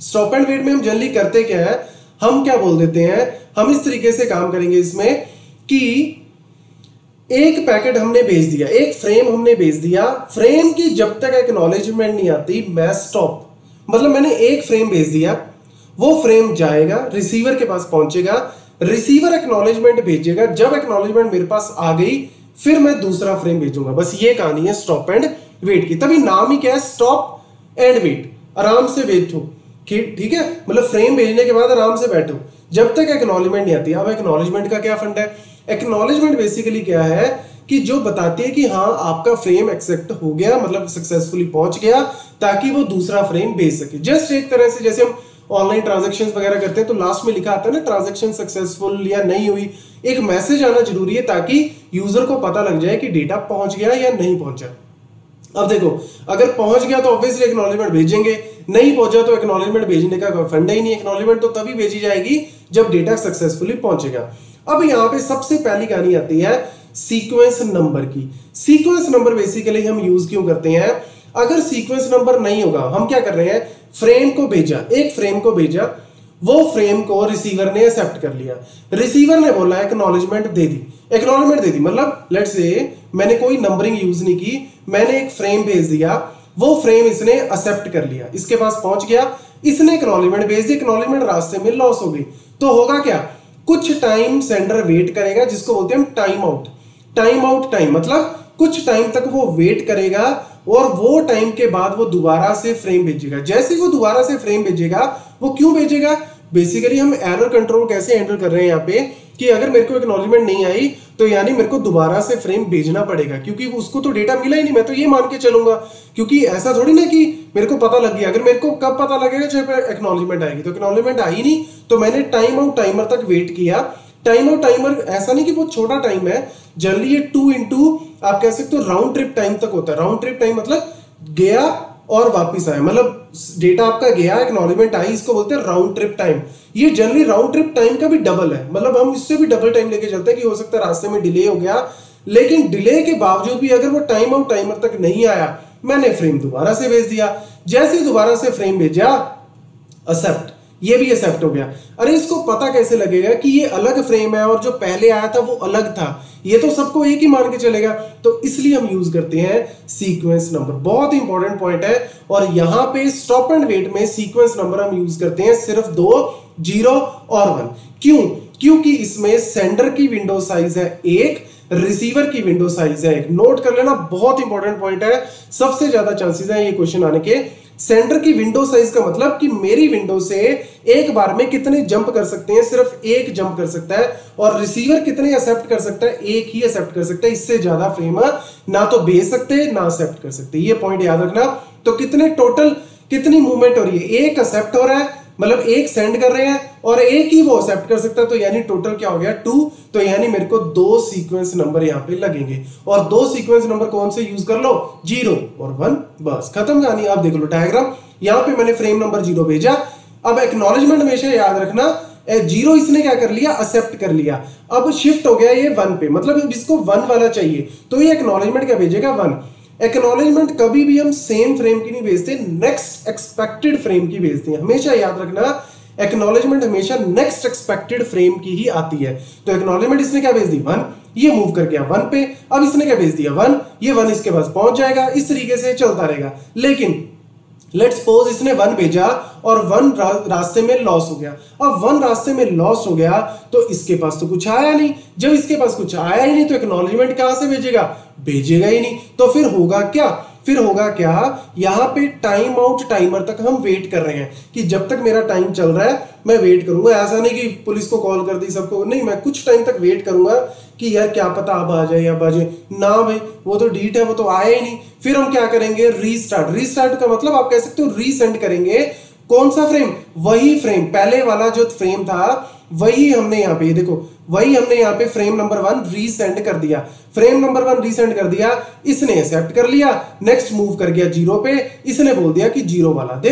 Stop and wait में हम generally करते क्या है, हम क्या बोल देते हैं, हम इस तरीके से काम करेंगे इसमें कि एक पैकेट हमने भेज दिया, एक फ्रेम हमने भेज दिया, फ्रेम की जब तक एक्नॉलेजमेंट नहीं आती मैं स्टॉप, मतलब मैंने एक फ्रेम भेज दिया, वो फ्रेम जाएगा रिसीवर के पास पहुंचेगा, रिसीवर एक्नॉलेजमेंट भेजेगा, जब एक्नॉलेजमेंट मेरे पास आ गई फिर मैं दूसरा फ्रेम भेजूंगा। बस ये कहानी है स्टॉप एंड वेट की, तभी नाम ही क्या है, स्टॉप एंड वेट। आराम से बैठो, ठीक है, मतलब फ्रेम भेजने के बाद आराम से बैठो जब तक एक्नॉलेजमेंट नहीं आती। अब एक्नॉलेजमेंट का क्या फंड है, एक्नॉलेजमेंट बेसिकली क्या है कि जो बताती है कि हाँ आपका फ्रेम एक्सेप्ट हो गया, मतलब सक्सेसफुली पहुंच गया, ताकि वो दूसरा फ्रेम भेज सके। जस्ट एक तरह से जैसे हम ऑनलाइन ट्रांजैक्शंस वगैरह करते हैं तो लास्ट में लिखा आता है ना ट्रांजैक्शन सक्सेसफुल या नहीं हुई, एक मैसेज आना जरूरी है ताकि यूजर को पता लग जाए कि डेटा पहुंच गया या नहीं पहुंचा। अब देखो अगर पहुंच गया तो ऑब्वियसली एक्नॉलेजमेंट भेजेंगे, नहीं पहुंचा तो एक्नॉलेजमेंट भेजने का कोई फंड ही नहीं, एक्नॉलेजमेंट तो तभी भेजी जाएगी जब डेटा सक्सेसफुली पहुंचेगा। अब यहाँ पे सबसे पहली कहानी आती है सीक्वेंस नंबर की। सीक्वेंस नंबर बेसिकली हम यूज क्यों करते हैं, अगर सीक्वेंस नंबर नहीं होगा, हम क्या कर रहे हैं, फ्रेम को भेजा, एक फ्रेम को भेजा, वो फ्रेम को रिसीवर ने एक्सेप्ट कर लिया, रिसीवर ने बोला एक्नॉलेजमेंट दे दी, एक्नॉलेजमेंट दे दी, मतलब लेट्स से मैंने कोई नंबरिंग यूज नहीं की, मैंने एक फ्रेम भेज दिया, वो फ्रेम इसने एक्सेप्ट कर लिया, इसके पास पहुंच गया, इसने एक्नॉलेजमेंट भेज दी, एक्नॉलेजमेंट रास्ते में लॉस हो गई, तो होगा क्या, कुछ टाइम सेंडर वेट करेगा, जिसको बोलते हैं time out. Time out time मतलब कुछ टाइम तक वो वेट करेगा और वो टाइम के बाद वो दोबारा से फ्रेम भेजेगा। जैसे ही वो दोबारा से फ्रेम भेजेगा, वो क्यों भेजेगा, बेसिकली हम एरर कंट्रोल कैसे हैंडल कर रहे हैं यहाँ पे कि अगर मेरे को एक्नॉलेजमेंट नहीं आई तो यानी मेरे को दोबारा से फ्रेम भेजना पड़ेगा, क्योंकि उसको तो डेटा मिला ही नहीं, मैं तो ये मान के चलूंगा, क्योंकि ऐसा थोड़ी ना कि मेरे को पता लग गया, अगर मेरे को कब पता लगेगा जब एक्नॉलेजमेंट आएगी, तो एक्नॉलेजमेंट आई नहीं तो मैंने टाइम आउट टाइमर तक वेट किया। टाइम आउट टाइमर ऐसा नहीं कि बहुत छोटा टाइम है, जनरली ये 2 इंटू आप कह सकते हो राउंड ट्रिप टाइम तक होता है। राउंड ट्रिप टाइम मतलब गया और वापिस आया, मतलब डेटा आपका गया, एक्नॉलेजमेंट आई, इसको बोलते हैं राउंड ट्रिप टाइम। ये जनरली राउंड ट्रिप टाइम का भी डबल है, मतलब हम इससे भी डबल टाइम लेके चलते हैं कि हो सकता है रास्ते में डिले हो गया, लेकिन डिले के बावजूद भी अगर वो टाइम आउट टाइमर तक नहीं आया, मैंने फ्रेम दोबारा से भेज दिया, जैसे ही दोबारा से फ्रेम भेजा एक्सेप्ट, ये भी एक्सेप्ट हो गया। अरे इसको पता कैसे लगेगा कि ये अलग फ्रेम है और जो पहले आया था वो अलग था, ये तो सबको एक ही मान के चलेगा, तो इसलिए हम यूज करते हैं सीक्वेंस नंबर। बहुत इंपॉर्टेंट पॉइंट है, और यहां पे स्टॉप एंड वेट में सीक्वेंस नंबर हम यूज करते हैं सिर्फ 2, 0 और 1। क्यों, क्योंकि इसमें सेंडर की विंडो साइज है 1, रिसीवर की विंडो साइज है 1। नोट कर लेना, बहुत इंपॉर्टेंट पॉइंट है, सबसे ज्यादा चांसेस है ये क्वेश्चन आने के। सेंडर की विंडो साइज का मतलब कि मेरी विंडो से एक बार में कितने जंप कर सकते हैं, सिर्फ एक जंप कर सकता है, और रिसीवर कितने एक्सेप्ट कर सकता है, एक ही एक्सेप्ट कर सकता है, इससे ज्यादा फ्रेम ना तो भेज सकते ना एक्सेप्ट कर सकते, ये पॉइंट याद रखना। तो कितने टोटल कितनी मूवमेंट हो रही है, एक एक्सेप्ट हो रहा है, मतलब एक सेंड कर रहे हैं और एक ही वो एक्सेप्ट कर सकता है, तो यानी टोटल क्या हो गया 2, तो यानी मेरे को 2 सीक्वेंस नंबर यहाँ पे लगेंगे, और 2 सीक्वेंस नंबर कौन से यूज कर लो, 0 और 1, बस खत्म कहानी। आप देख लो डायग्राम, यहाँ पे मैंने फ्रेम नंबर 0 भेजा, अब एक्नॉलेजमेंट हमेशा याद रखना, 0 इसने क्या कर लिया, एक्सेप्ट कर लिया, अब शिफ्ट हो गया ये 1 पे, मतलब इसको 1 वाला चाहिए, तो ये एक्नॉलेजमेंट क्या भेजेगा 1। एक्नॉलेजमेंट कभी भी हम सेम फ्रेम की नहीं भेजते, नेक्स्ट एक्सपेक्टेड फ्रेम की भेजते हैं, हमेशा याद रखना एक्नॉलेजमेंट हमेशा नेक्स्ट एक्सपेक्टेड फ्रेम की ही आती है। तो एक्नॉलेजमेंट इसने क्या भेज दी 1, ये मूव कर गया 1 पे, अब इसने क्या भेज दिया 1, ये 1 इसके पास पहुंच जाएगा, इस तरीके से चलता रहेगा। लेकिन लेट्स सपोज इसने 1 भेजा और 1 रास्ते में लॉस हो गया, अब 1 रास्ते में लॉस हो गया तो इसके पास तो कुछ आया नहीं, जब इसके पास कुछ आया ही नहीं तो एक्नॉलेजमेंट कहां से भेजेगा, भेजेगा ही नहीं, तो फिर होगा क्या, फिर होगा क्या, यहां पे टाइम आउट टाइमर तक हम वेट कर रहे हैं कि जब तक मेरा टाइम चल रहा है मैं वेट करूंगा, ऐसा नहीं कि पुलिस को कॉल कर दी सबको, नहीं, मैं कुछ टाइम तक वेट करूंगा कि यार क्या पता अब आ जाए, अब आ जाए ना, भाई वो तो डीट है, वो तो आया ही नहीं। फिर हम क्या करेंगे, रीस्टार्ट। रीस्टार्ट का मतलब आप कह सकते हो रीसेंड करेंगे, कौन सा फ्रेम, वही फ्रेम, पहले वाला जो फ्रेम था वही हमने यहाँ पे, देखो वही हमने यहाँ पे फ्रेम नंबर 1 रीसेंड कर दिया, फ्रेम नंबर 1 रीसेंड कर दिया, इसने एक्सेप्ट कर लिया, नेक्स्ट मूव कर गया 0 पे, इसने बोल दिया कि 0 वाला दे दो,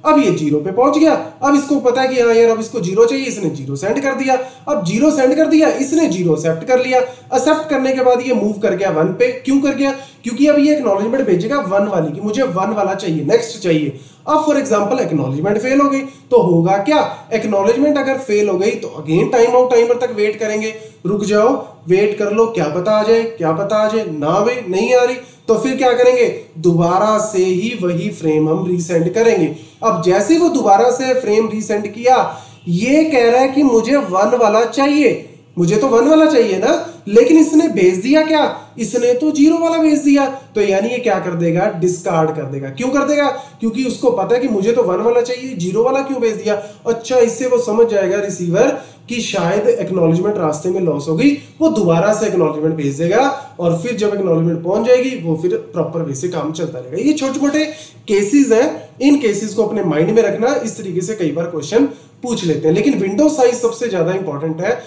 अब ये 0 पे पहुंच गया। अब इसको पता है कि हाँ यार अब इसको 0 चाहिए, इसने 0 सेंड कर दिया। अब 0 सेंड कर दिया, इसने 0 एक्सेप्ट कर लिया। एक्सेप्ट करने के बाद ये मूव कर गया 1 पे। क्यों कर गया? क्योंकि अब ये एक्नॉलेजमेंट भेजेगा 1 वाली की, मुझे 1 वाला चाहिए, नेक्स्ट चाहिए। अब फॉर एग्जांपल एक्नॉलेजमेंट फेल हो गई तो होगा क्या? एक्नॉलेजमेंट अगर फेल हो गई तो अगेन टाइम आउट टाइमर तक वेट करेंगे। रुक जाओ, वेट कर लो, क्या पता आ जाए, क्या पता आ जाए ना, वे नहीं आ रही तो फिर क्या करेंगे? दोबारा से ही वही फ्रेम हम रीसेंड करेंगे। अब जैसे वो दोबारा से फ्रेम रीसेंड किया, ये कह रहा है कि मुझे 1 वाला चाहिए, मुझे तो 1 वाला चाहिए ना, लेकिन इसने भेज दिया क्या? इसने तो 0 वाला भेज दिया। तो यानी ये क्या कर देगा? डिस्कार्ड कर देगा। क्यों कर देगा? क्योंकि उसको पता है कि मुझे तो 1 वाला चाहिए, 0 वाला क्यों भेज दिया। अच्छा, इससे वो समझ जाएगा रिसीवर कि शायद एक्नॉलेजमेंट रास्ते में लॉस हो गई, वो दोबारा से एक्नॉलेजमेंट भेज देगा और फिर जब एक्नॉलेजमेंट पहुंच जाएगी वो फिर प्रॉपर वे से काम चलता रहेगा। ये छोटे छोटे केसेस हैं, इन केसेस को अपने माइंड में रखना। इस तरीके से कई बार क्वेश्चन पूछ लेते हैं, लेकिन विंडो साइज सबसे ज्यादा इंपॉर्टेंट है।